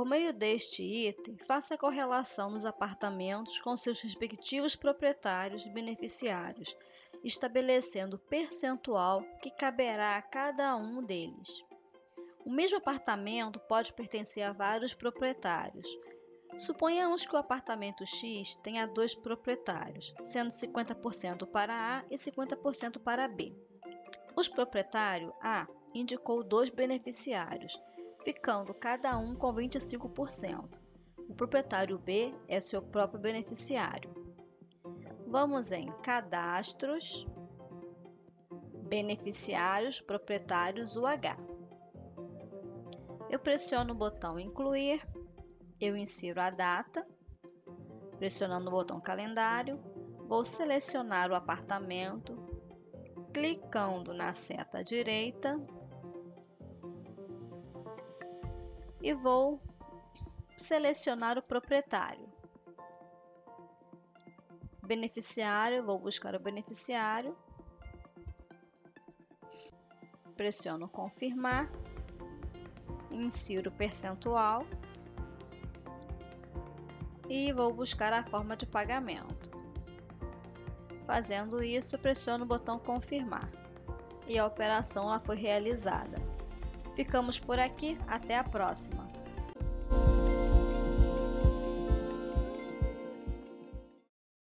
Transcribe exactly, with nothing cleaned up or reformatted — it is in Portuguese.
Por meio deste item, faça a correlação dos apartamentos com seus respectivos proprietários e beneficiários, estabelecendo o percentual que caberá a cada um deles. O mesmo apartamento pode pertencer a vários proprietários. Suponhamos que o apartamento X tenha dois proprietários, sendo cinquenta por cento para A e cinquenta por cento para B. O proprietário A indicou dois beneficiários, ficando cada um com vinte e cinco por cento. O proprietário B é seu próprio beneficiário. Vamos em Cadastros, Beneficiários, Proprietários, U H. Eu pressiono o botão Incluir, eu insiro a data, pressionando o botão Calendário, vou selecionar o apartamento, clicando na seta direita e vou selecionar o proprietário. Beneficiário, vou buscar o beneficiário, pressiono Confirmar, insiro o percentual e vou buscar a forma de pagamento. Fazendo isso, pressiono o botão Confirmar e a operação ela foi realizada. Ficamos por aqui, até a próxima!